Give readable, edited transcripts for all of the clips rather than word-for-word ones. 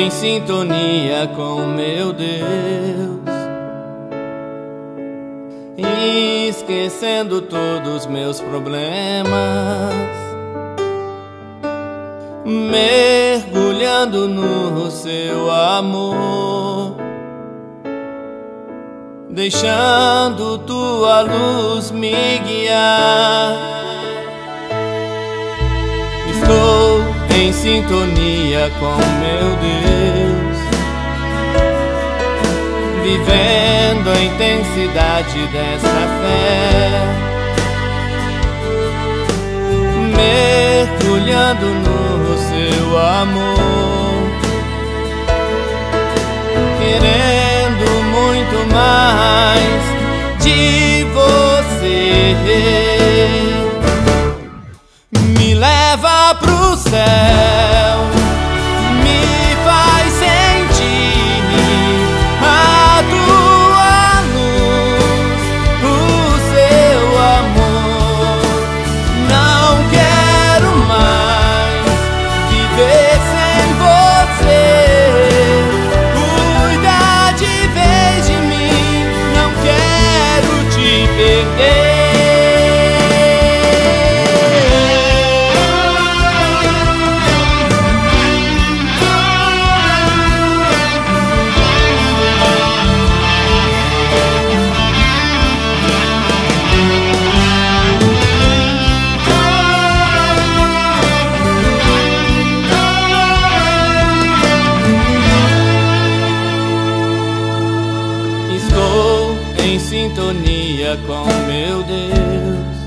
em sintonia com meu Deus, esquecendo todos meus problemas, mergulhando no seu amor, deixando tua luz me guiar. Estou em sintonia com meu Deus, vivendo a intensidade desta fé, mergulhando no seu amor, querendo muito mais de você. Me leva pro céu, me faz sentir a tua luz, o seu amor. Não quero mais viver sem você. Cuida de vez de mim, não quero te perder. Estou em sintonia com meu Deus,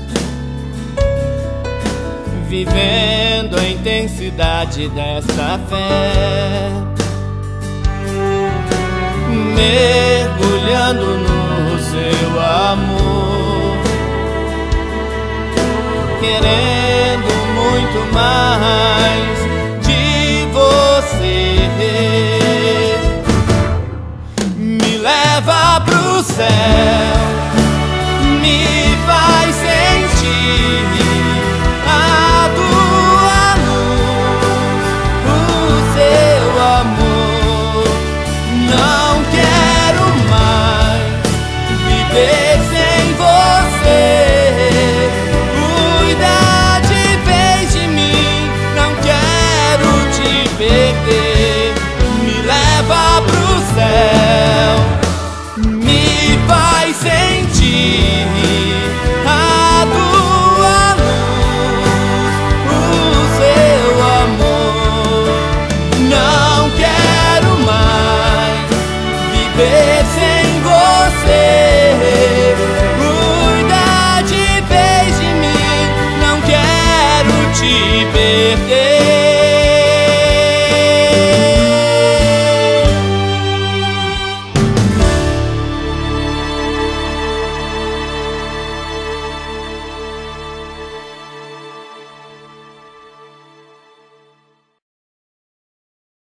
vivendo a intensidade desta fé, mergulhando no seu amor, querendo muito mais de você. Me leva pro céu, me faz sentir a tua luz, o seu amor. Não quero mais viver sem você. Cuida de vez de mim, não quero te perder. Me leva pro